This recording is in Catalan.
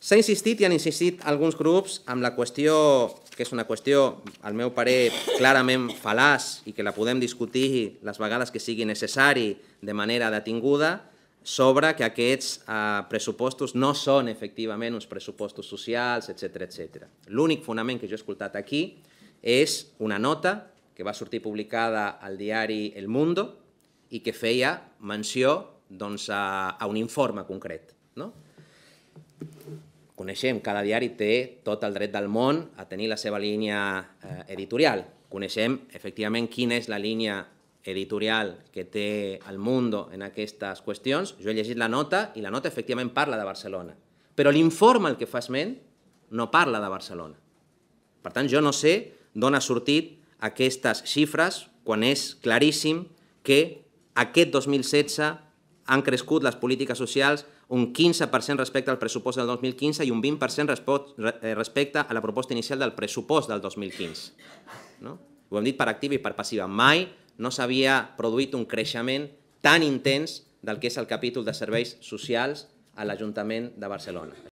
S'ha insistit i han insistit alguns grups amb la qüestió, que és una qüestió, al meu parer, clarament fal·laç i que la podem discutir les vegades que sigui necessari de manera detinguda, sobre que aquests pressupostos no són efectivament uns pressupostos socials, etc. L'únic fonament que jo he escoltat aquí és una nota que va sortir publicada al diari El Mundo i que feia menció a un informe concret. Coneixem, cada diari té tot el dret del món a tenir la seva línia editorial. Coneixem, efectivament, quina és la línia editorial que té El Mundo en aquestes qüestions. Jo he llegit la nota i la nota efectivament parla de Barcelona. Però l'informe al que fa esment no parla de Barcelona. Per tant, jo no sé d'on ha sortit aquestes xifres quan és claríssim que aquest 2016 han crescut les polítiques socials un 15% respecte al pressupost del 2015 i un 20% respecte a la proposta inicial del pressupost del 2015. Ho hem dit per activa i per passiva. Mai no s'havia produït un creixement tan intens del que és el capítol de serveis socials a l'Ajuntament de Barcelona.